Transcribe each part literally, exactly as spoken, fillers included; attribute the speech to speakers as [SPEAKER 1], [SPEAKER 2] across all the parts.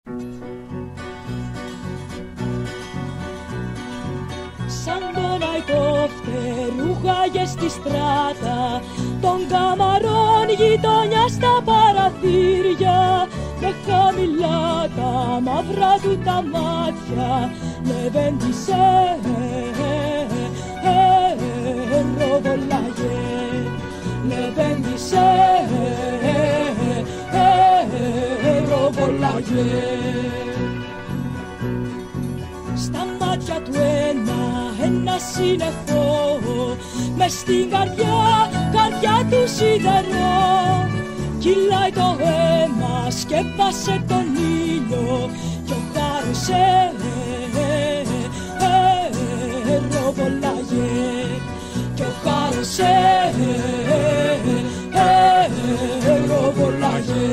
[SPEAKER 1] Σαν τον αϊτό φτερούγαγε στη στράτα των καμαρών γειτονιά στα παραθύρια, με χαμηλά τα μαύρα του τα μάτια λεβέντισε, ροβολάγε, λεβέντισε, ροβολάγε. Στα μάτια του ένα, ένα σύννεφο, μες στην καρδιά, καρδιά του σιδερό. Κυλάει το αίμα, σκέπασε τον ήλιο κι ο χάρος ροβολάγε, κι ο χάρος ροβολάγε.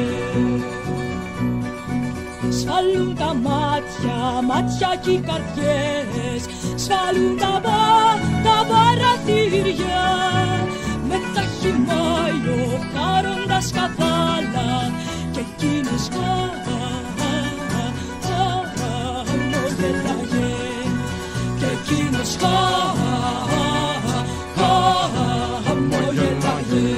[SPEAKER 1] Σφαλούν τα μάτια, μάτια κι οι καρδιές, σφαλούν τα πα, τα παραθύρια, με τα χυμάλιο χάροντας καβάλα και εκείνος χαμογελάγε, και εκείνος χαμογελάγε.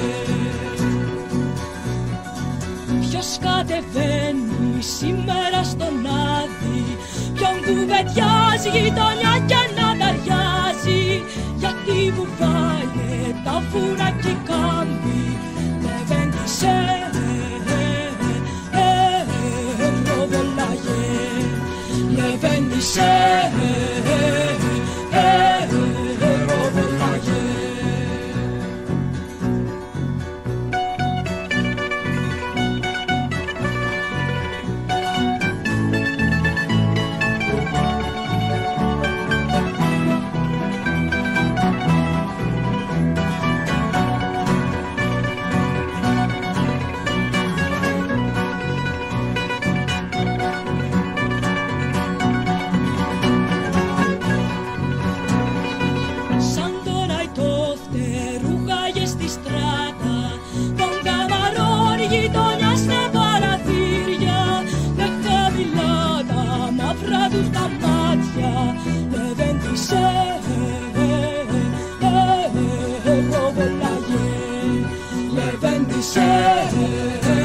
[SPEAKER 1] Ποιος κατεβαίνει σήμερα στον Άδη, ποιον κουβεντιάζει γειτονιά κι αναταριάζει, γιατί βουβάνε τα βούρα κι οι κάμποι, λεβέντισε, ροβολάγε, λεβέντισε, ροβολάγε. Τα μάτια λεβέντισε, ροβολάγε, λεβέντισε.